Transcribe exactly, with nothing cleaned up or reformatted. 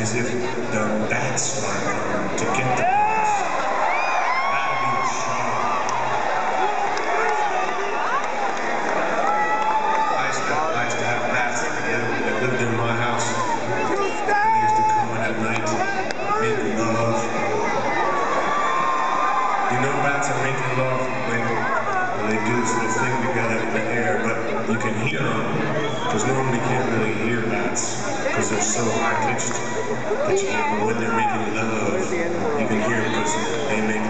is if the bats start coming to get the moths. That'd be the show. I used to, I used to have bats that lived in my house. They used to come in at night, make love. You know bats are making love when they do this little thing together in the air, but you can hear them, because normally you can't really hear bats, because they're so high-pitched that you can't, but when they're making love, you can hear them because they make